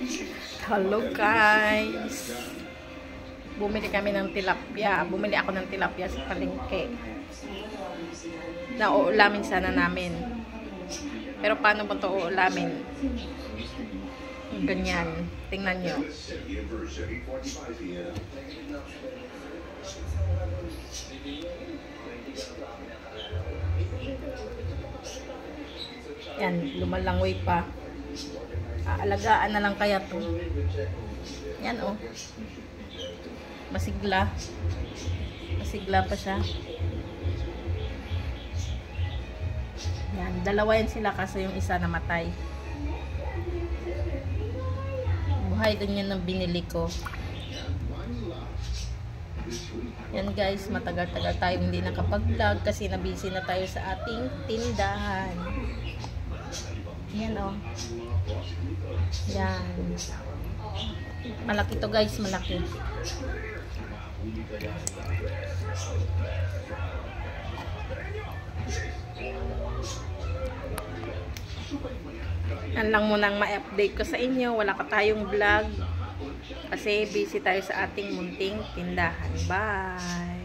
Hello guys. Bumili kami ng tilapia. Bumili ako ng tilapia sa palengke. Na uulamin sana namin. Pero paano ba ito uulamin? Ganyan. Tingnan nyo. Yan, lumalangoy pa. Aalagaan na lang kaya to. Yan oh. Masigla. Masigla pa siya. Yan, dalawa yan sila kasi yung isa namatay. Buhay din yan ng binili ko. Yan guys, matagal-tagal tayo hindi nakapag-vlog kasi nabisi na tayo sa ating tindahan. Yan oh. Yan. Malaki to guys, malaki. Yan lang muna ang ma-update ko sa inyo. Wala pa tayong vlog kasi busy tayo sa ating munting tindahan. Bye!